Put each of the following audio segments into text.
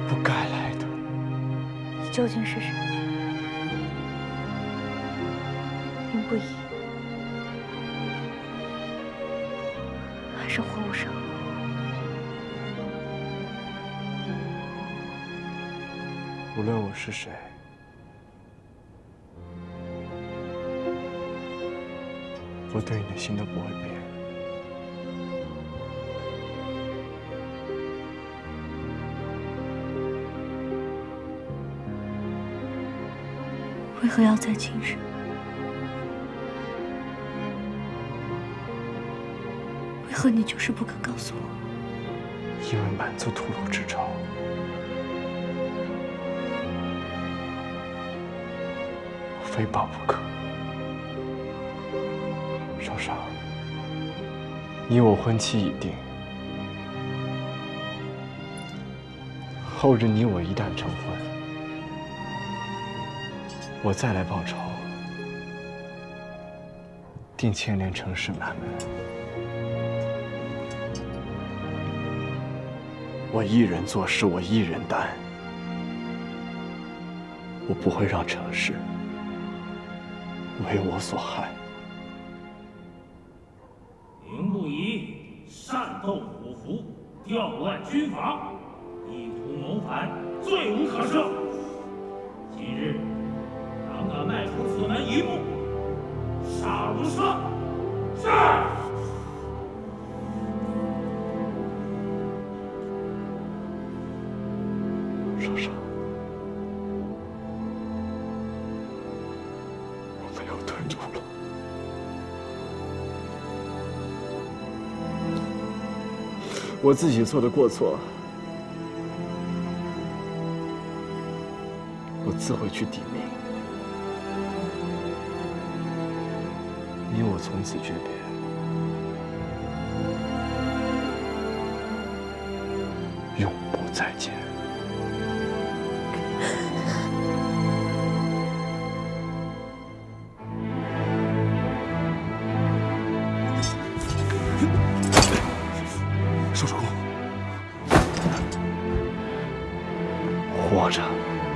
不该来的。 你究竟是谁？林不疑，还是霍无伤？ 无论我是谁，我对你的心都不会变。 为何要在今日？为何你就是不肯告诉我？ 因为满足屠戮之仇。我非报不可。少商，你我婚期已定，后日你我一旦成婚，我再来报仇，定牵连城市满门。我一人做事，我一人担，我不会让城市为我所害。 凌不疑擅斗虎符，调乱军法，意图谋反，罪无可赦。今日胆敢迈出此门一步，杀无赦！是。 少商，我没有退路了。我自己做的过错，我自会去抵命。你我从此诀别，永不再见。 少主公， 活着。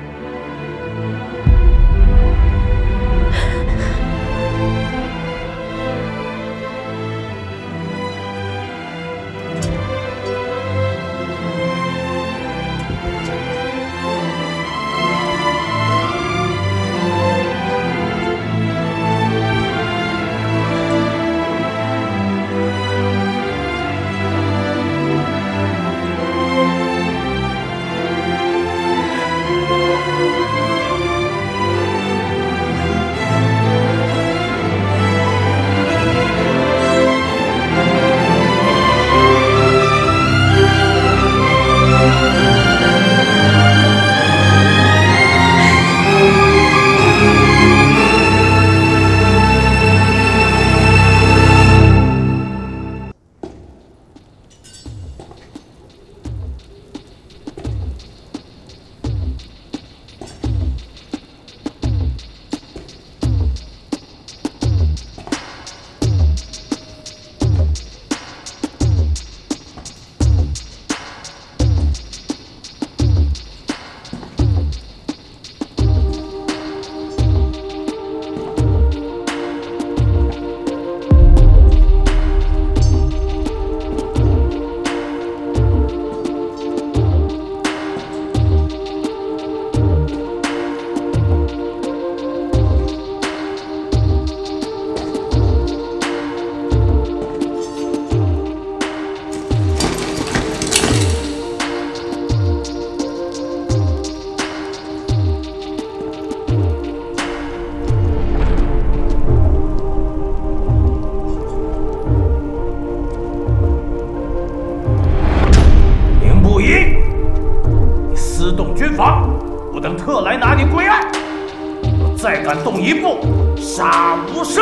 我等特来拿你归案。若再敢动一步，杀无赦！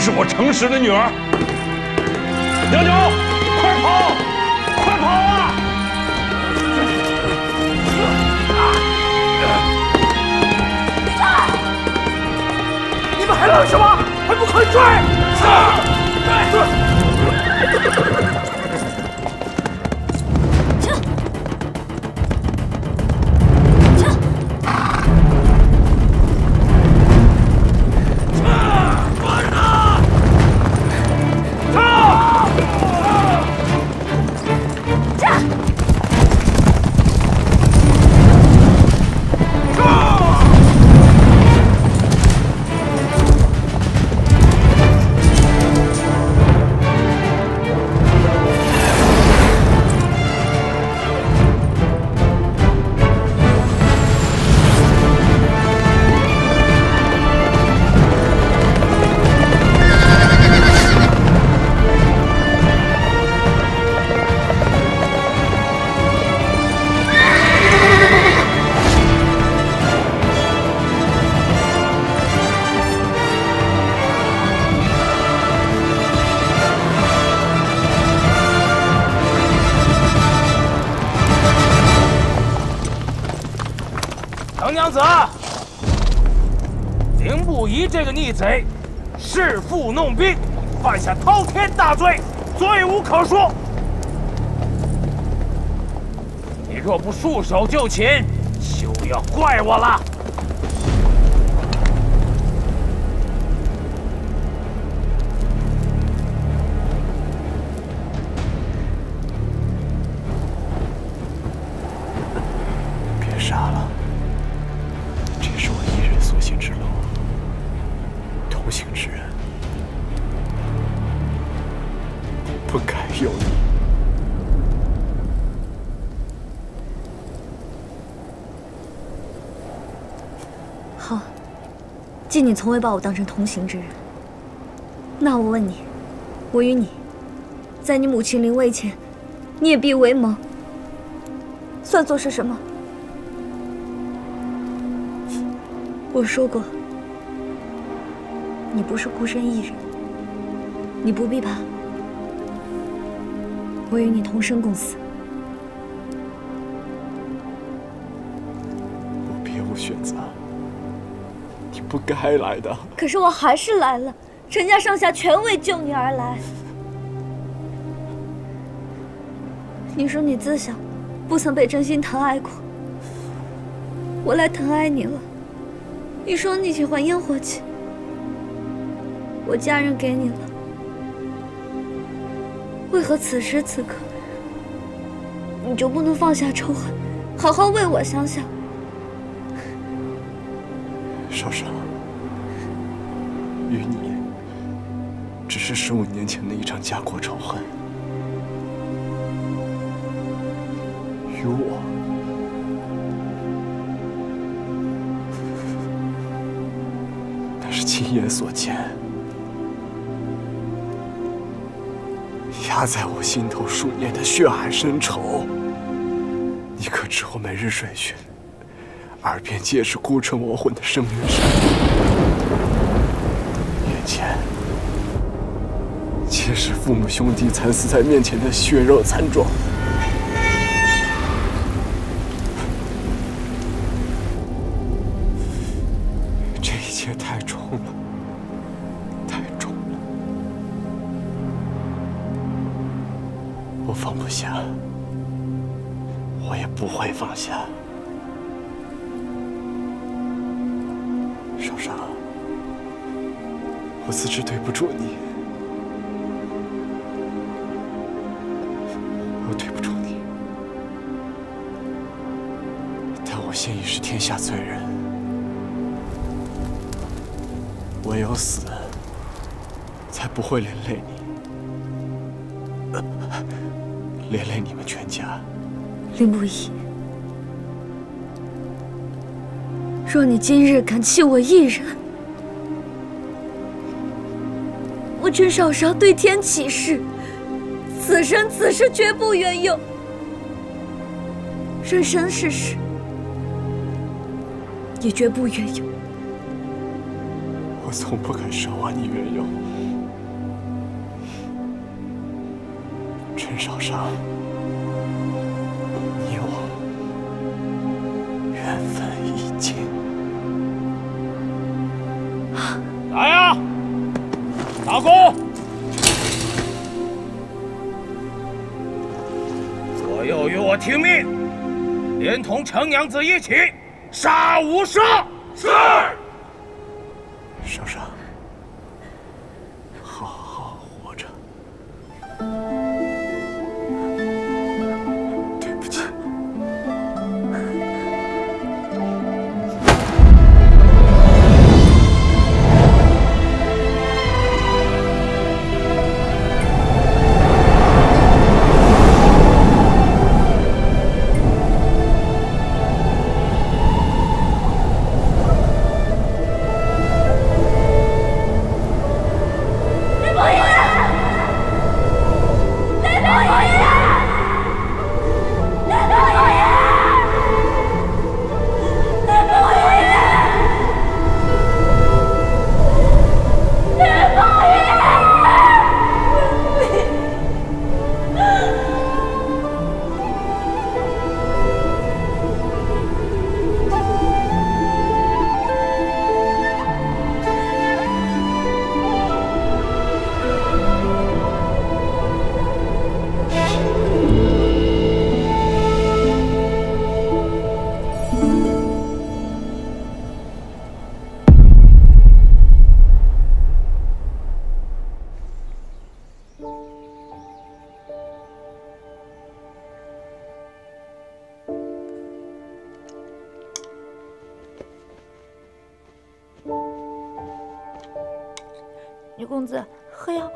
是我诚实的女儿。娘娘，快跑！快跑啊！ 你们还愣什么？还不快追！程娘子，凌不疑这个逆贼，弑父弄兵，犯下滔天大罪，罪无可恕。你若不束手就擒，休要怪我了。 别杀了。 之路，同行之人不该有你。 好，既你从未把我当成同行之人，那我问你，我与你，在你母亲临危前，孽必为盟，算作是什么？ 我说过，你不是孤身一人，你不必怕，我与你同生共死。 我别无选择，你不该来的。 可是我还是来了，陈家上下全为救你而来。你说你自小不曾被真心疼爱过，我来疼爱你了。 你说你喜欢烟火气，我家人给你了，为何此时此刻你就不能放下仇恨，好好为我想想？ 少商，与你只是15年前的一场家国仇恨，与我。 是亲眼所见，压在我心头数年的血海深仇。你可知我每日水训，耳边皆是孤城亡魂的声乐声，眼前皆是父母兄弟惨死在面前的血肉残状。 太重了，太重了，我放不下，我也不会放下。少商，我自知对不住你，我对不住你，但我现已是天下罪人。 唯有死，才不会连累你，连累你们全家。 凌不疑，若你今日敢弃我一人，我陈少商对天起誓，此生此世绝不远游，生生世世也绝不远游。 我从不敢奢望你远游， 陈少商，你我缘分已尽。 来呀，打工！左右与我听命，连同程娘子一起杀无赦。是。 少商，好好活着。对不起。 女公子，喝药。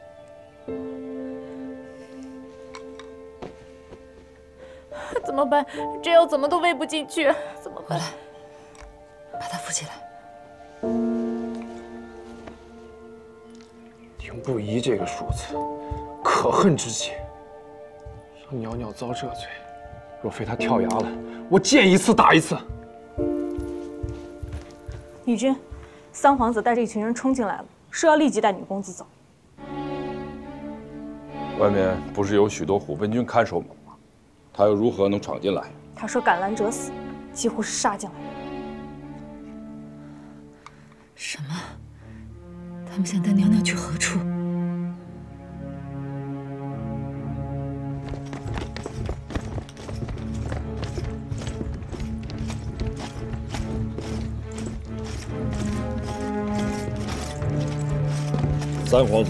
怎么办？这药怎么都喂不进去，怎么办？ 回来，把他扶起来。 凌不疑这个庶子，可恨之极，让袅袅遭这罪。若非他跳崖了，我见一次打一次。 女君，三皇子带着一群人冲进来了，说要立即带女公子走。 外面不是有许多虎贲军看守吗？他又如何能闯进来？ 他说赶拦者死，几乎是杀进来的。 什么？他们想带袅袅去何处？ 三皇子，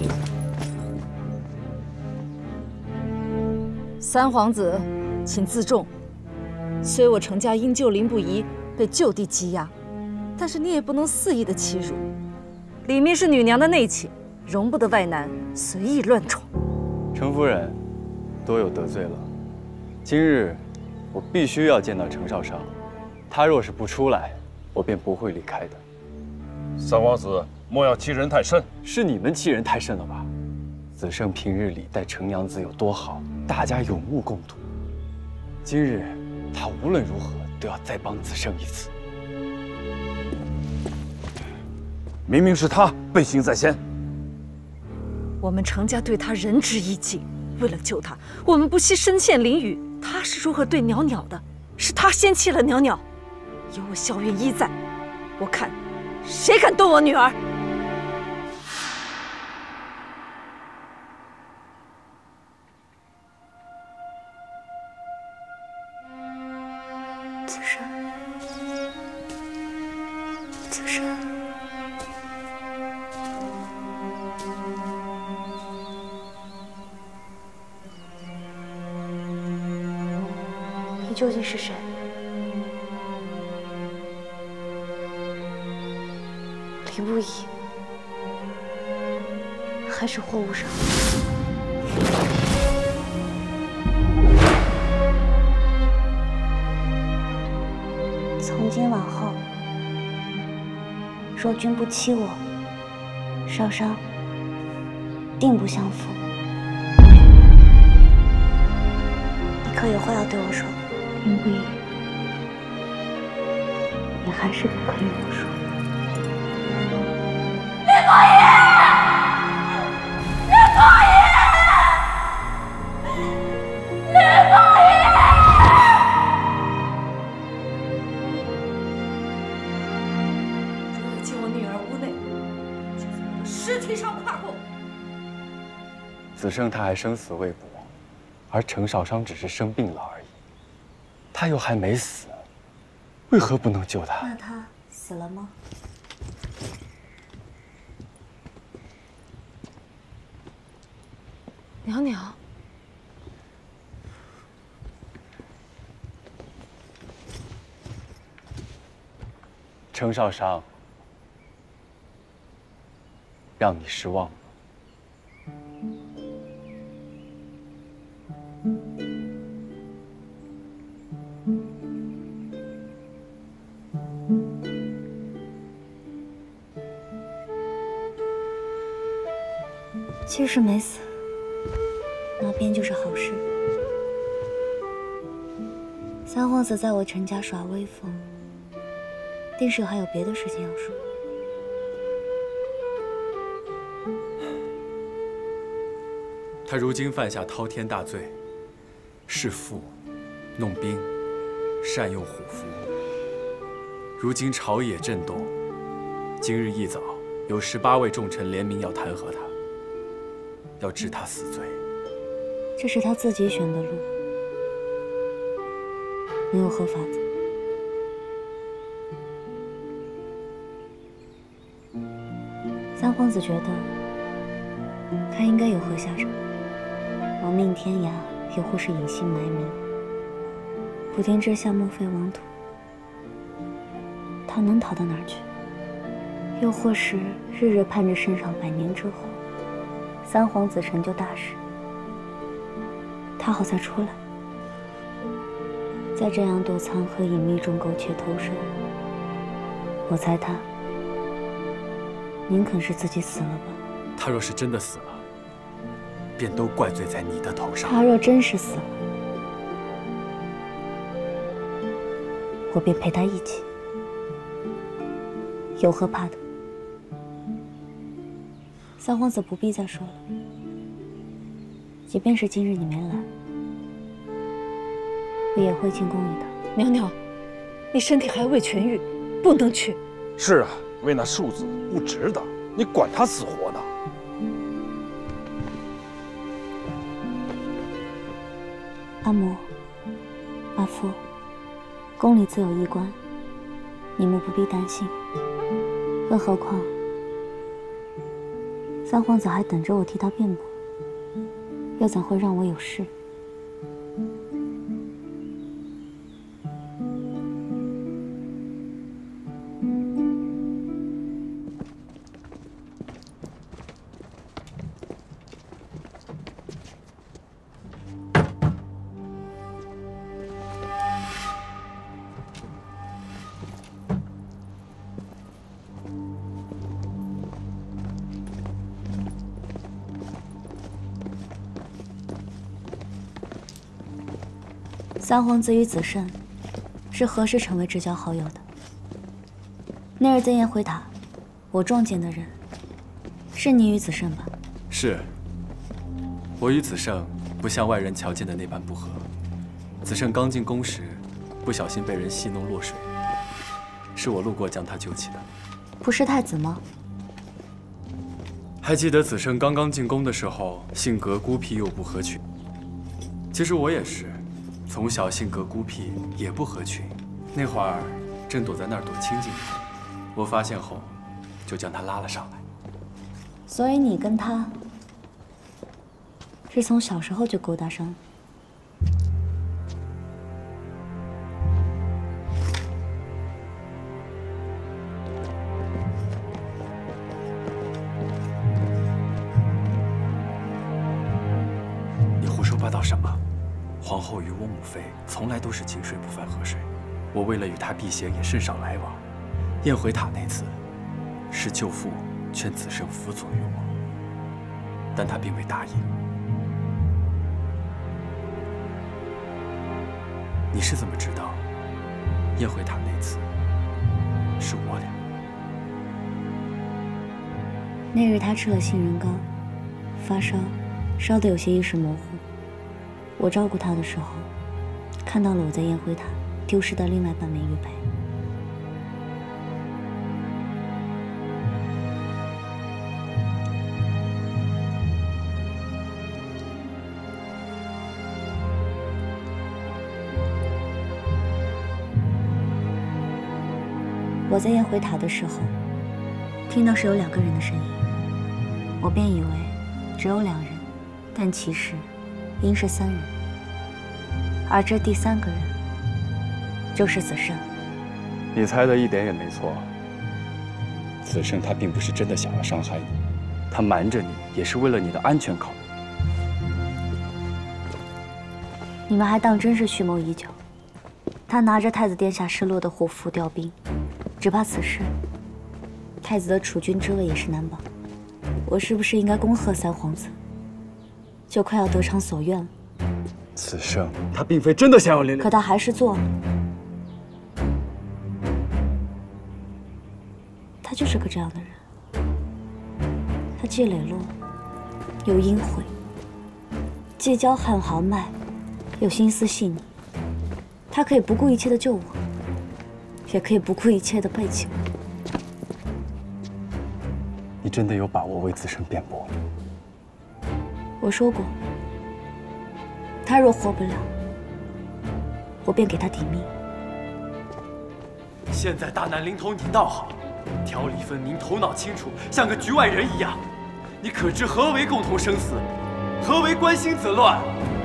三皇子，请自重。虽我程家因救凌不疑被就地羁押，但是你也不能肆意的欺辱。里面是女娘的内寝，容不得外男随意乱闯。 程夫人，多有得罪了。今日我必须要见到程少商，他若是不出来，我便不会离开的。 三皇子，莫要欺人太甚。 是你们欺人太甚了吧？子胜平日里待程娘子有多好，大家有目共睹。今日他无论如何都要再帮子胜一次。 明明是他背信在先。 我们程家对他仁至义尽，为了救他，我们不惜身陷囹圄。他是如何对袅袅的？是他先弃了袅袅。有我萧云一在，我看谁敢动我女儿！ 子胜，子胜，你究竟是谁？凌不疑，还是霍无伤？从今往后，若君不欺我，少商定不相负。你可有话要对我说？凌不疑，你还是不可与我说。凌不疑，凌不疑！ 胜他还生死未卜，而程少商只是生病了而已。他又还没死，为何不能救他？ 那他死了吗？ 娘娘， 程少商，让你失望了。 即使没死，那便就是好事。三皇子在我陈家耍威风，定是还有别的事情要说。 他如今犯下滔天大罪，弑父、弄兵、善用虎符。如今朝野震动，今日一早有18位重臣联名要弹劾他，要治他死罪。 这是他自己选的路，没有合法子。三皇子觉得他应该有何下场，亡命天涯，又或是隐姓埋名，普天之下莫非王土。他能逃到哪儿去？又或是日日盼着圣上100年之后，三皇子成就大事，他好再出来。在这样躲藏和隐秘中苟且偷生，我猜他宁肯是自己死了吧。 他若是真的死了，便都怪罪在你的头上。 他若真是死了，我便陪他一起，有何怕的？三皇子不必再说了，即便是今日你没来，我也会进宫一趟。 娘娘，你身体还未痊愈，不能去。 是啊，为那庶子不值得，你管他死活呢？ 阿母、阿父，宫里自有医官，你们不必担心。更何况，三皇子还等着我替他辩驳，又怎会让我有事？三皇子与子胜是何时成为至交好友的？那日在宴会塔，我撞见的人是你与子胜吧？ 是。我与子胜不像外人瞧见的那般不和。子胜刚进宫时，不小心被人戏弄落水，是我路过将他救起的。 不是太子吗？ 还记得子胜刚刚进宫的时候，性格孤僻又不合群。其实我也是。从小性格孤僻，也不合群。那会儿正躲在那儿躲清静，我发现后，就将他拉了上来。 所以你跟他是从小时候就勾搭上了。 你胡说八道什么？皇后与我母妃从来都是井水不犯河水，我为了与她避嫌也甚少来往。宴回塔那次，是舅父劝子胜辅佐于我，但他并未答应。你是怎么知道宴回塔那次是我俩？ 那日他吃了杏仁膏，发烧，烧得有些意识模糊。我照顾他的时候，看到了我在宴会塔丢失的另外半枚玉佩。 我在宴回塔的时候，听到是有2个人的声音，我便以为只有2人，但其实应是3人，而这第3个人就是子胜。 你猜的一点也没错。子胜他并不是真的想要伤害你，他瞒着你也是为了你的安全考虑。 你们还当真是蓄谋已久？他拿着太子殿下失落的虎符调兵，只怕此事太子的储君之位也是难保。我是不是应该恭贺3皇子？就快要得偿所愿了。 子胜他并非真的想要连累， 可他还是做了。他就是个这样的人，他既磊落，又阴晦；既骄悍豪迈，又心思细腻。他可以不顾一切的救我，也可以不顾一切的背弃我。 你真的有把握为子胜辩驳？ 我说过，他若活不了，我便给他抵命。 现在大难临头，你倒好，条理分明，头脑清楚，像个局外人一样。你可知何为共同生死？何为关心则乱？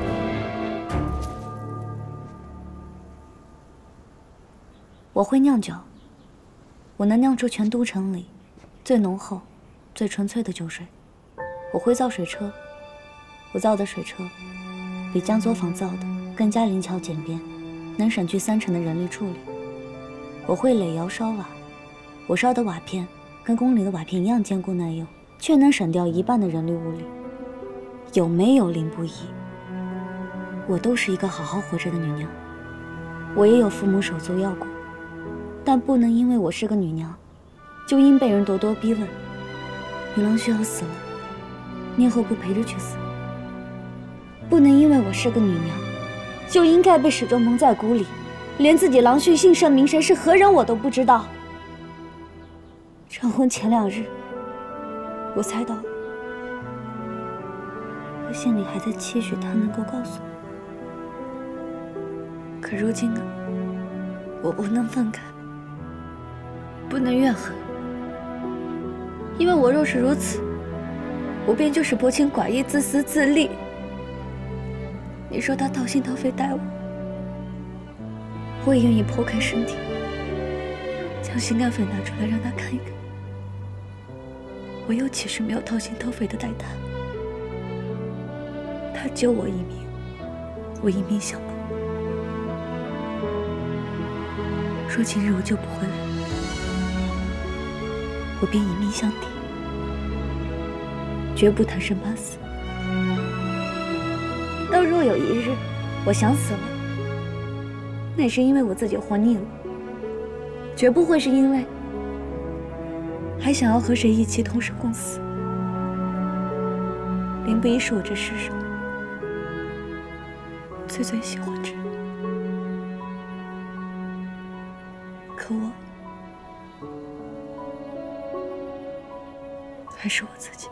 我会酿酒，我能酿出全都城里最浓厚、最纯粹的酒水。我会造水车，我造的水车比江作坊造的更加灵巧简便，能省去30%的人力处理。我会垒窑烧瓦，我烧的瓦片跟宫里的瓦片一样坚固耐用，却能省掉1半的人力物力。有没有凌不疑，我都是一个好好活着的女娘。我也有父母手足要过，但不能因为我是个女娘，就因被人咄咄逼问。女郎需要死了，你以后不陪着去死？不能因为我是个女娘，就应该被始终蒙在鼓里，连自己郎婿姓甚名谁是何人我都不知道。成婚前2日，我猜到了，我心里还在期许他能够告诉我。可如今呢，我不能愤慨，不能怨恨，因为我若是如此，我便就是薄情寡义、自私自利。你说他掏心掏肺待我，我也愿意剖开身体，将心肝肺拿出来让他看一看。我又岂是没有掏心掏肺的待他？他救我一命，我一命相报。若今日我救不回来，我便以命相抵，绝不贪生怕死。到若有一日我想死了，那也是因为我自己活腻了，绝不会是因为还想要和谁一起同生共死。凌不疑是我这世上最最喜欢之人，可我还是我自己。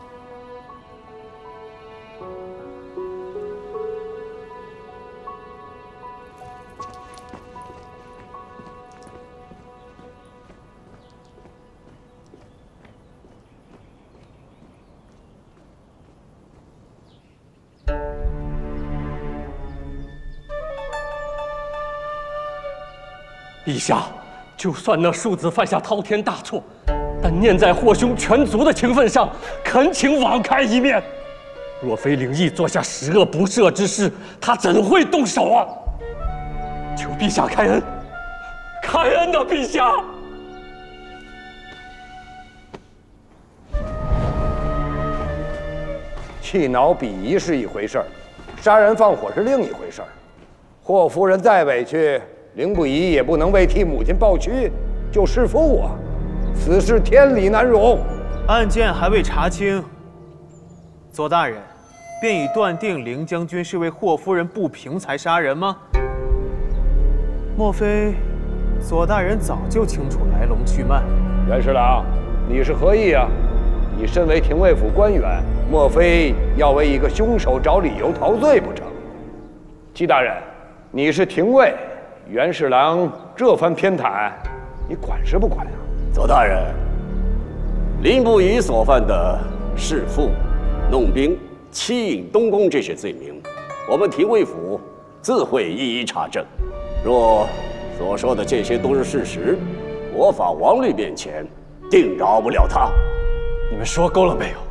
陛下，就算那庶子犯下滔天大错，但念在霍兄全族的情分上，恳请网开一面。若非灵异做下十恶不赦之事，他怎会动手啊？求陛下开恩，开恩啊，陛下！ 气恼鄙夷是一回事儿，杀人放火是另一回事儿。霍夫人再委屈，凌不疑也不能为替母亲抱屈就弑父啊！此事天理难容。 案件还未查清，左大人便已断定凌将军是为霍夫人不平才杀人吗？莫非左大人早就清楚来龙去脉？ 袁侍郎，你是何意啊？你身为廷尉府官员，莫非要为一个凶手找理由逃罪不成？季大人，你是廷尉，袁侍郎这番偏袒，你管是不管啊？ 左大人，林不疑所犯的弑父、弄兵、欺隐东宫这些罪名，我们廷尉府自会一一查证。若所说的这些都是事实，国法王律面前定饶不了他。 你们说够了没有？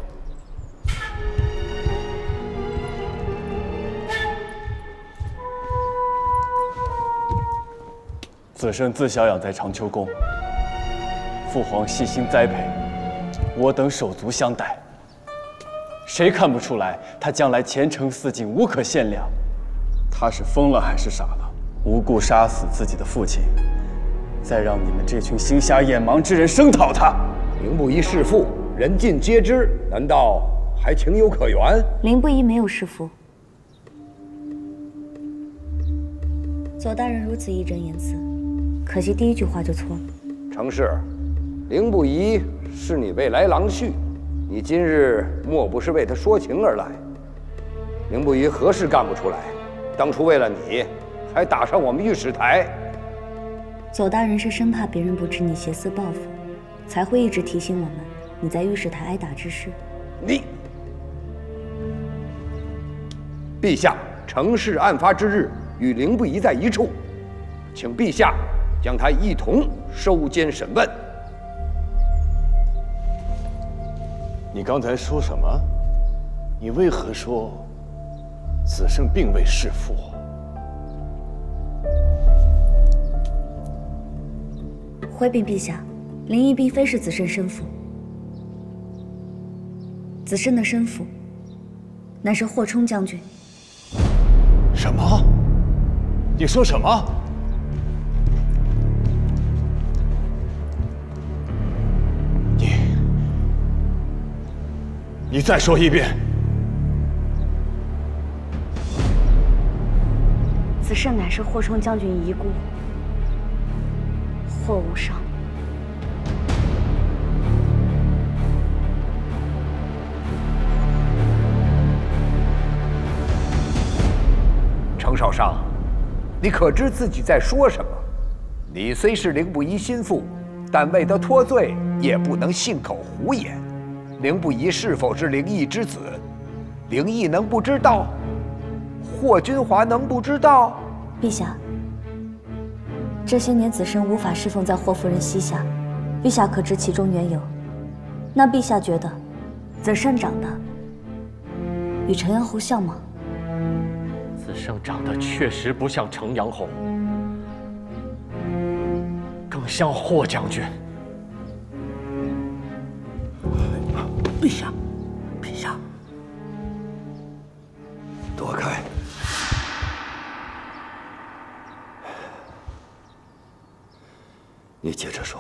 子申自小养在长秋宫，父皇细心栽培，我等手足相待。谁看不出来他将来前程似锦，无可限量？他是疯了还是傻了？无故杀死自己的父亲，再让你们这群心瞎眼盲之人声讨他。 凌不疑弑父，人尽皆知，难道还情有可原？ 凌不疑没有弑父。左大人如此义正言辞，可惜第一句话就错了。 程氏，凌不疑是你未来郎婿，你今日莫不是为他说情而来？凌不疑何事干不出来？当初为了你，还打上我们御史台。 左大人是生怕别人不知你挟私报复，才会一直提醒我们你在御史台挨打之事。 陛下，程氏案发之日与凌不疑在一处，请陛下将他一同收监审问。 你刚才说什么？你为何说子申并未弑父？ 回禀陛下，林毅并非是子申生父，子申的生父乃是霍冲将军。 什么？你说什么？你再说一遍。 子申乃是霍冲将军遗孤，霍无伤。 程少商，你可知自己在说什么？你虽是凌不疑心腹，但为他脱罪，也不能信口胡言。凌不疑是否是凌毅之子，凌毅能不知道？霍君华能不知道？ 陛下，这些年子申无法侍奉在霍夫人膝下，陛下可知其中缘由？那陛下觉得，子申长得与程阳侯像吗？ 子申长得确实不像程阳侯，更像霍将军。 陛下，陛下，躲开！你接着说。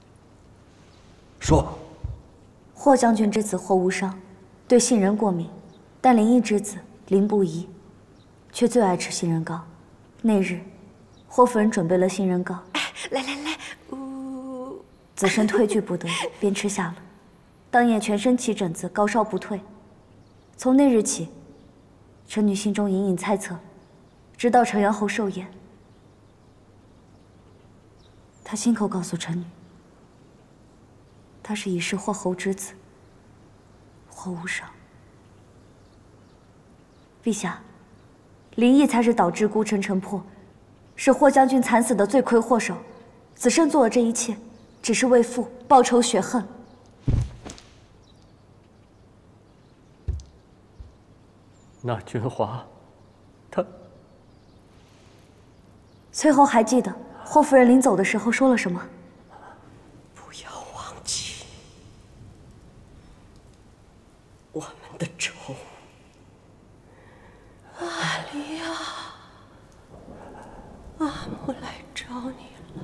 说。 霍将军之子霍无伤，对杏仁过敏，但林毅之子林不疑，却最爱吃杏仁糕。那日，霍夫人准备了杏仁糕， 来， 子申退拒不得，便吃下了。当夜全身起疹子，高烧不退。从那日起，臣女心中隐隐猜测，直到程阳侯寿宴，他亲口告诉臣女，他是已是霍侯之子，霍无伤。陛下，林毅才是导致孤城城破，使霍将军惨死的罪魁祸首。子申做了这一切，只是为父报仇雪恨。 那君华，他崔后还记得霍夫人临走的时候说了什么？ 不要忘记我们的仇。阿离呀，阿母来找你了。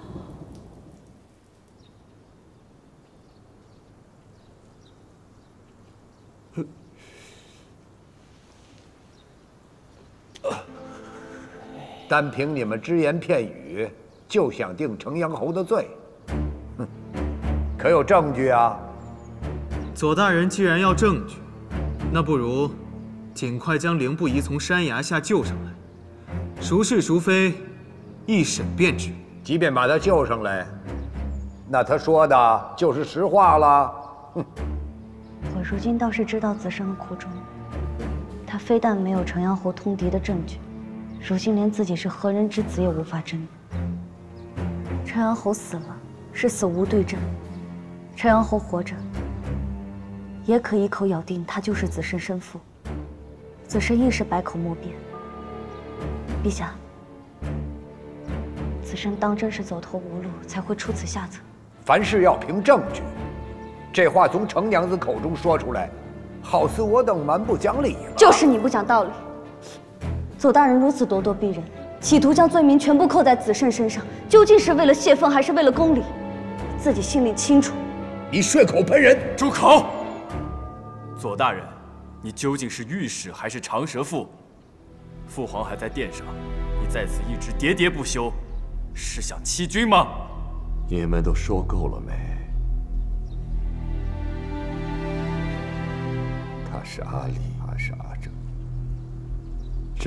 单凭你们只言片语就想定程阳侯的罪，可有证据啊？ 左大人既然要证据，那不如尽快将凌不疑从山崖下救上来，孰是孰非，一审便知。 即便把他救上来， 那他说的就是实话了。哼！ 我如今倒是知道子胜的苦衷。他非但没有城阳侯通敌的证据，如今连自己是何人之子也无法证明。城阳侯死了，是死无对证；城阳侯活着，也可一口咬定他就是子胜生父。子胜亦是百口莫辩。陛下，子胜当真是走投无路，才会出此下策。 凡事要凭证据。这话从程娘子口中说出来，好似我等蛮不讲理了。 就是你不讲道理。左大人如此咄咄逼人，企图将罪名全部扣在子胜身上，究竟是为了泄愤，还是为了公理？自己心里清楚。 你血口喷人！ 住口！左大人，你究竟是御史还是长舌妇？父皇还在殿上，你在此一直喋喋不休，是想欺君吗？ 你们都说够了没？他是阿里，他是阿正，朕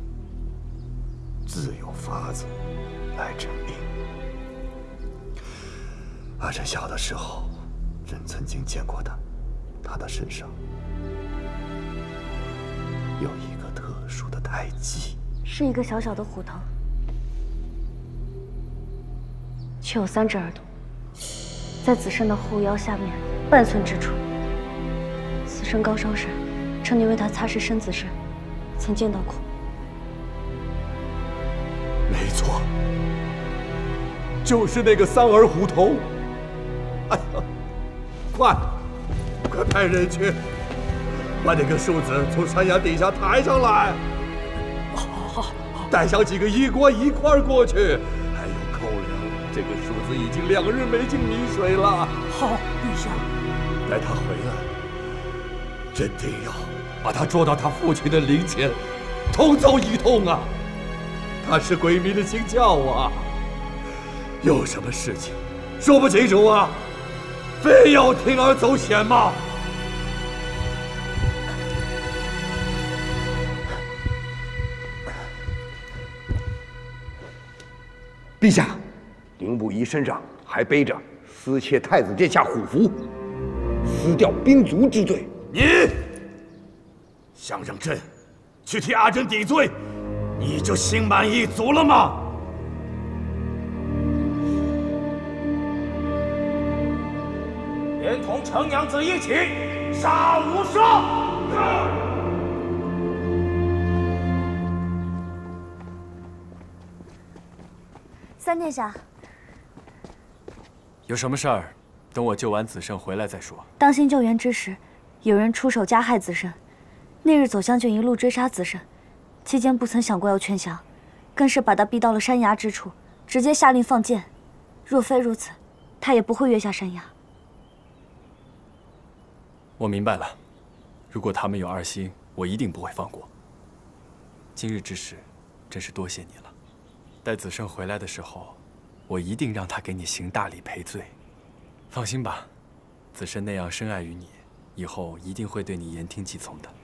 自有法子来证明。阿正小的时候，朕曾经见过他，他的身上有一个特殊的胎记， 是一个小小的虎头，却有3只耳朵，在子胜的后腰下面半寸之处。子胜高烧时，称你为他擦拭身子时，曾见到过。 没错，就是那个3耳虎头。哎呀，快派人去，把那个树子从山崖底下抬上来。好，带上几个医官一块儿过去。还有寇良，这个树子已经2日没进米水了。 好，陛下。 待他回来，朕定要把他捉到他父亲的灵前，痛揍一通啊！他是鬼迷的心窍啊！有什么事情说不清楚啊？非要铤而走险吗？ 陛下，凌不疑身上还背着私窃太子殿下虎符、私调兵卒之罪。 你想让朕去替阿珍抵罪，你就心满意足了吗？ 连同程娘子一起杀无赦！ 三殿下， 有什么事儿，等我救完子胜回来再说。 当心救援之时，有人出手加害子胜。那日左将军一路追杀子胜，期间不曾想过要劝降，更是把他逼到了山崖之处，直接下令放箭。若非如此，他也不会跃下山崖。 我明白了，如果他们有2心，我一定不会放过。今日之事，真是多谢你了。待子胜回来的时候，我一定让他给你行大礼赔罪。放心吧，子胜那样深爱于你，以后一定会对你言听计从的。